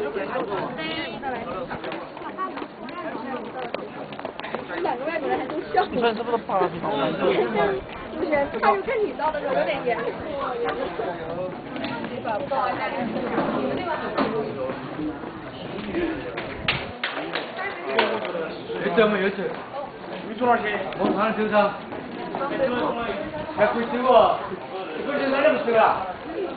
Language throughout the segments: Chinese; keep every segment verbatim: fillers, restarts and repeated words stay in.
两个外国人还都笑。 你说是不是八十多？ 不是，他就看你到的时候有点严肃。 又走没有走？你从哪儿去？我上手上。还可以走啊？不是那不走啊？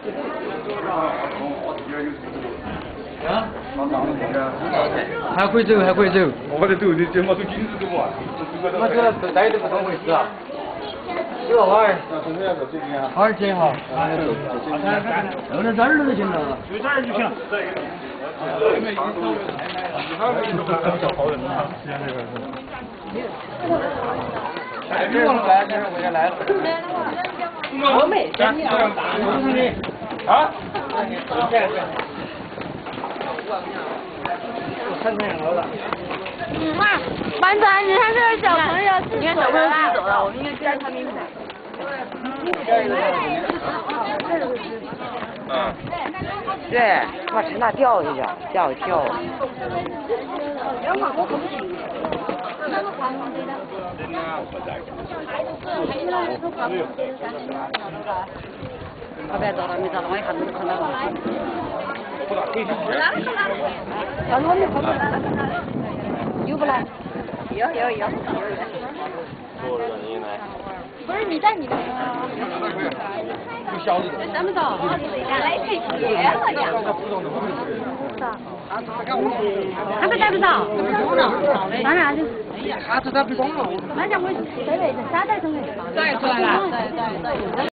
啊？还可以走，还可以走。 我得走，你这么走紧着走不完。 我这带都不当回事啊。这个娃儿，好好接哈。走到这儿就行了。 就这儿就行。 哎，你忘了来，这是我也来了。 我没跟你啊？ 嗯妈，班长，你看这个小朋友是谁啊？ 走了，我们应该叫他名字。 嗯，对，往城那掉一下，掉掉。 他别找了，没找了，我一看都看到了。 然后你后面有不来？有有有。不是你在你那个。 不晓得。 咱们找来配鞋了呀。 他们带不着。当然就是。 哎呀，下次他不光了。 那家我在在沙袋中的。 再出来了。对对对。